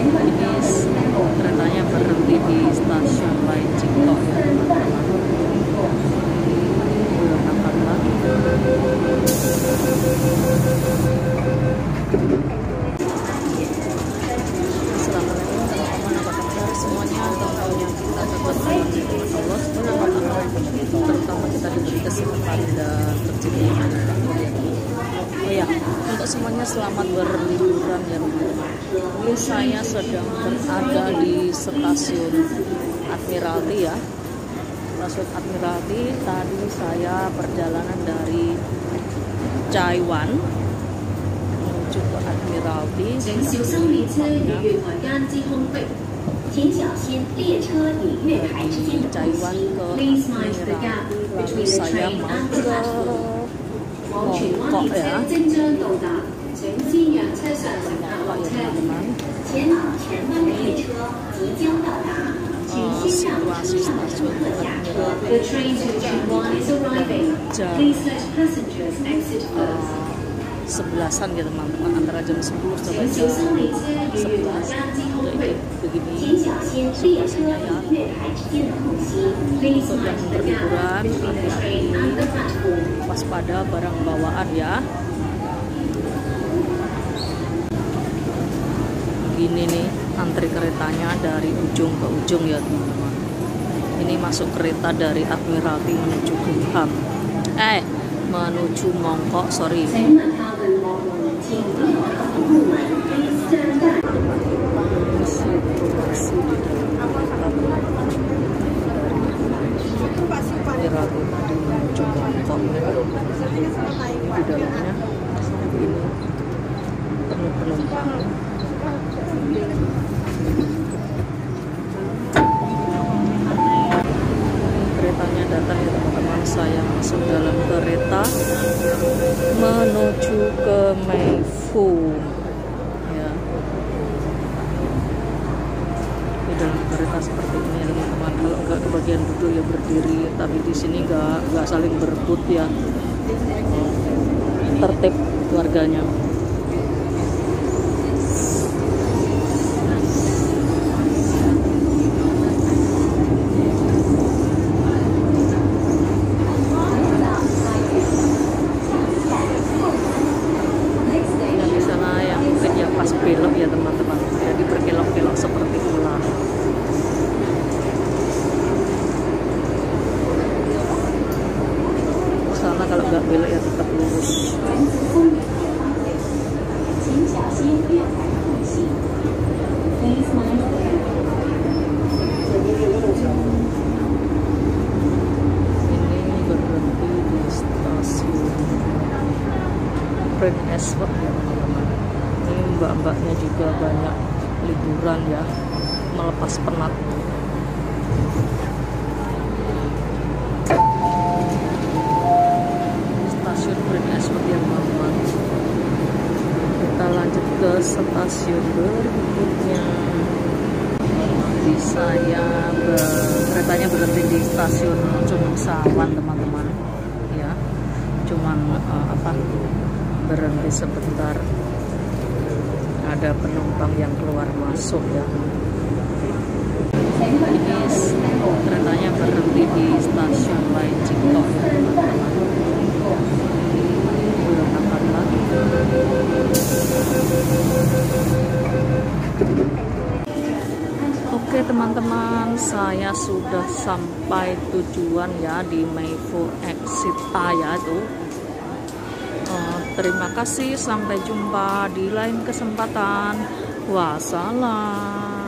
keretanya berhenti di stasiun Lai Jingkok ya teman-teman. Berangkat lagi. Assalamualaikum teman-teman, apa kabar semuanya? Tentunya kita tetap dalam lindungan Allah Subhanahu wa Ta'ala, terutama kita diberi kesehatan dan tercipta anak. Oh ya, untuk semuanya selamat berliburan ya teman-teman. Ini saya sedang berada di stasiun Admiralty ya. Stasiun Admiralty, tadi saya perjalanan dari Taiwan menuju ke Admiralty. Taiwan ke Admiralty, lalu saya mau ke Hongkong ya. Situasi stasiun jam 11-an ya teman-teman, antara jam 10 sampai jam 11 jadi begini situasinya ya. Untuk yang berliburan hati-hati, waspada barang bawaan ya. Gini nih antri keretanya dari ujung ke ujung ya teman-teman. Ini masuk kereta dari Admiralty menuju Gumham, menuju Mongkok, sorry. Situasi di dalam kereta Admiralty tadi menuju Mongkok. Ini di dalamnya ini penuh penumpang. Keretanya datang ya teman-teman, saya masuk dalam kereta menuju ke Meifu ya. Di dalam kereta seperti ini ya teman-teman. Kalau nggak ke bagian duduk ya berdiri, tapi di sini nggak saling berebut ya, tertib warganya. Belok ya teman-teman, jadi berkelok-kelok seperti ular. Sana kalau nggak belok ya tetap lurus. Ini berhenti di stasiun Prince Edward ya teman-teman. Mbak-mbaknya juga banyak liburan ya, melepas penat. Stasiun Prince Edward ya teman-teman. Kita lanjut ke stasiun berikutnya. Keretanya berhenti di stasiun Cumengsawan teman-teman ya. Cuman berhenti sebentar. Ada penumpang yang keluar masuk ya. Ini keretanya berhenti di stasiun Lai Jingkok ya teman-teman. Berangkat lagi. Oke teman-teman, saya sudah sampai tujuan ya di Meifu Exit A ya itu. Terima kasih, sampai jumpa di lain kesempatan. Wassalam.